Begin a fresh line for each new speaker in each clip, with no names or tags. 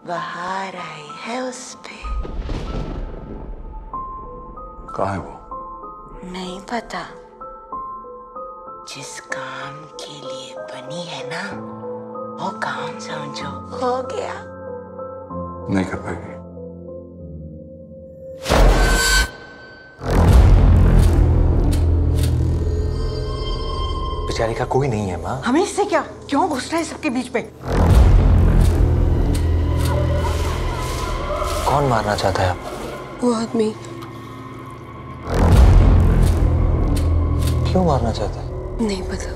बहार आई है उस पे।
कहाँ है वो?
नहीं पता। जिस काम के लिए बनी है ना, वो काम समझो हो गया।
नहीं कर पाएगी।
बेचारी का कोई नहीं है माँ।
हमें इससे क्या? क्यों घुस रहे हैं सबके बीच में?
कौन मारना चाहता है आपको?
वो आदमी।
क्यों मारना चाहता है?
नहीं पता।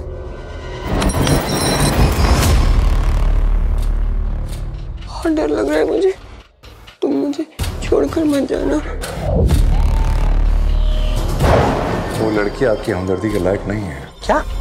बहुत डर लग रहा है मुझे। तुम मुझे छोड़कर मत जाना।
वो लड़की आपकी हमदर्दी के लायक नहीं है।
क्या?